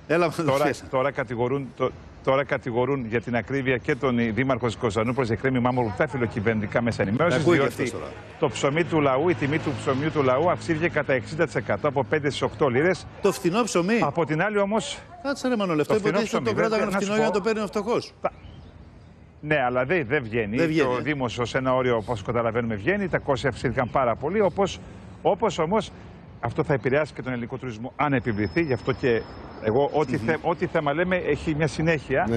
Έλα, τώρα κατηγορούν για την ακρίβεια και τον Δήμαρχο της Κωνσταντινούπολης για κρέμη μάμουλου τα φιλοκυβερνητικά μέσα ενημέρωσης, διότι το ψωμί του λαού, η τιμή του ψωμιού του λαού αυξήθηκε κατά 60% από 5 στις 8 λίρες. Το φθηνό ψωμί. Από την άλλη όμως... Κάτσε ρε Μανώλη, αυτό υποτίθεται ότι το κράταγαν φθηνό για να το παίρνει ο φτωχός. Ναι, αλλά δεν βγαίνει. Ο Δήμος ως ένα όριο, όπως καταλαβαίνουμε, βγαίνει. Τα κόστη αυξήθηκαν πάρα πολύ. Όπως όμως αυτό θα επηρεάσει και τον ελληνικό τουρισμό αν επιβληθεί. Γι' αυτό και εγώ, ό,τι θέμα λέμε, έχει μια συνέχεια.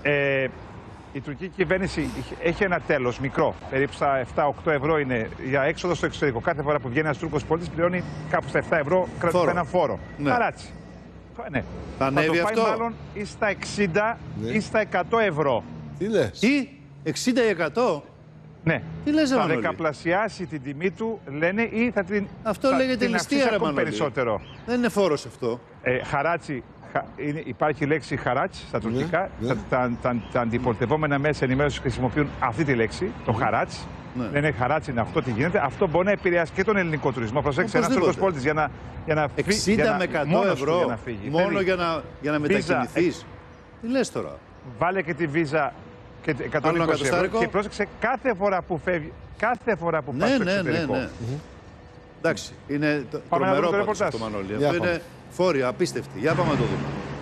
Η τουρκική κυβέρνηση έχει ένα τέλος μικρό. Περίπου στα 7-8 ευρώ είναι για έξοδο στο εξωτερικό. Κάθε φορά που βγαίνει ένας Τούρκος πολίτης πληρώνει κάπου στα 7 ευρώ κρατάει ένα φόρο. Χαράτσι. Ναι. Θα ανέβει αυτό. Μάλλον ή στα 60 ή στα 100 ευρώ. Τι λες? Τι, 60%? Ναι. Τι λες, θα δεκαπλασιάσει την τιμή του, λένε, ή θα την αυτό λέγεται ληστεία, ρε Μανώλη. Περισσότερο. Δεν είναι φόρος αυτό. Χαράτσι, υπάρχει λέξη χαράτσι στα τουρκικά. Τα αντιπολιτευόμενα μέσα ενημέρωσης χρησιμοποιούν αυτή τη λέξη, το χαράτσι. Λένε χαράτσι είναι αυτό, τι γίνεται. Αυτό μπορεί να επηρεάσει και τον ελληνικό τουρισμό. Προσέξτε, ένας Τούρκος πολίτης για να φύγει. 60 με 100 ευρώ μόνο για να μετακινηθείς. Τι λες τώρα? Βάλε και τη βίζα και 120 ευρώ και πρόσεξε κάθε φορά που φεύγει, κάθε φορά που πας στο εξωτερικό. Εντάξει, είναι τρομερό πάντως το Μανώλη. Αυτό είναι φόρια, απίστευτη. Για πάμε να το δούμε.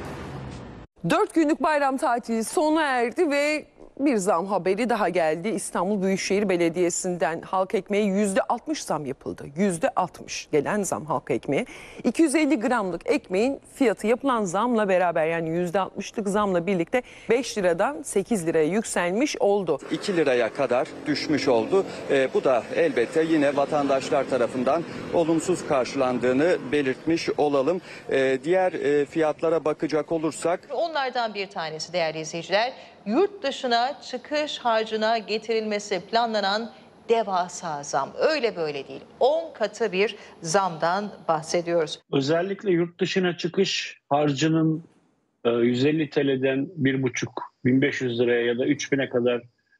4 günlük bayram tatili sona erdi ve bir zam haberi daha geldi. İstanbul Büyükşehir Belediyesi'nden halk ekmeğe %60 zam yapıldı. %60 gelen zam halk ekmeğe. 250 gramlık ekmeğin fiyatı yapılan zamla beraber, yani %60'lık zamla birlikte 5 liradan 8 liraya yükselmiş oldu. 2 liraya kadar düşmüş oldu. Bu da elbette yine vatandaşlar tarafından olumsuz karşılandığını belirtmiş olalım. Diğer fiyatlara bakacak olursak... Onlardan bir tanesi değerli izleyiciler, yurt dışına çıkış harcına getirilmesi planlanan devasa zam. Öyle böyle değil. 10 katı bir zamdan bahsediyoruz. Özellikle yurt dışına çıkış harcının 150 TL'den 1,5-1500 liraya ya da 3000'e kadar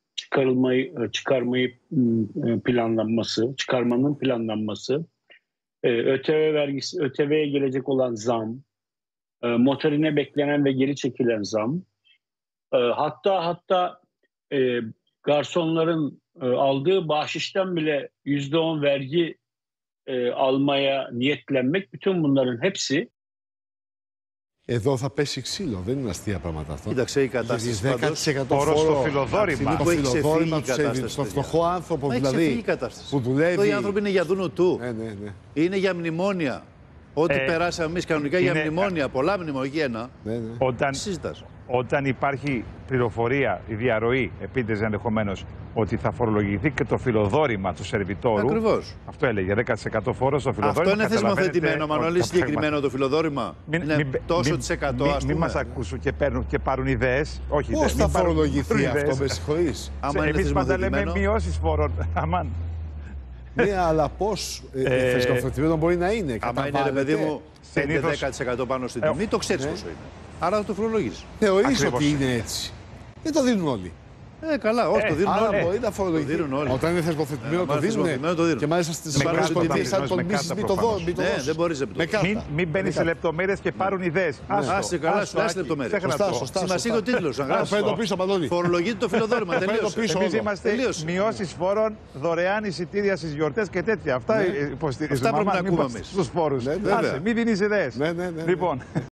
çıkarmanın planlanması, ÖTV vergisi, ÖTV'ye gelecek olan zam, motorine beklenen ve geri çekilen zam, hatta garsonların aldığı bahşişten bile %10 vergi almaya niyetlenmek, bütün bunların hepsi. Εδώ θα πέσει ξύλο, δεν είναι αστεία πράγματα αυτό. Κοίταξε η κατάσταση. 10% φόρο στο φιλοδόρημα. Που έχει ξεφύγει η κατάσταση. Στο φτωχό άνθρωπο δηλαδή που δουλεύει. Αυτό οι άνθρωποι είναι για δούνου του. Είναι για μνημόνια. Ό,τι περάσαμε εμείς κανονικά για μνημόνια, πολλά μνημονία. Όταν υπάρχει πληροφορία, η διαρροή, επίτηδες ενδεχομένως, ότι θα φορολογηθεί και το φιλοδόρημα του σερβιτόρου. Ακριβώς. Αυτό έλεγε, 10% φόρο στο φιλοδόρημα. Αυτό είναι θεσμοθετημένο, Μανώλη, συγκεκριμένο το φιλοδόρημα. Είναι τόσο της εκατό, ας πούμε. Μην μας ακούσουν και πάρουν ιδέες. Όχι, πώς θα φορολογηθεί αυτό, με συγχωρείς? Εμείς πάντα λέμε μειώσεις φόρων. Αμάν. Ναι, αλλά πώς θεσμοθετημένο μπορεί να είναι? Άμα είναι, ρε παιδί μου, 5-10% πάνω στην τιμή, το ξέρεις πόσο είναι. Άρα θα το φορολογείς. Θεωρείς ότι είναι έτσι? Δεν το δίνουν όλοι. Καλά, όχι, το δίνουν όλοι. Μπορεί να φορολογηθεί. Όταν είναι θεσμοθετημένο το δίνουν. Και μάλιστα στις ΗΠΑ σαν τον ναι, δεν μπορείς να το δώσεις. Μην μπαίνεις σε λεπτομέρειες και πάρουν ιδέες. Άσε καλά, σου άσε λεπτομέρειες. Σημασία ο τίτλος. Φορολογείται το φιλοδόρημα. Εμείς είμαστε μειώσεις φόρων, δωρεάν εισιτήρια στις γιορτές και τέτοια. Αυτά υποστηρίζουμε. Αυτά πρέπει να ακούμε εμείς. Στους φόρους. Μην δίνεις ιδέες. Λοιπόν.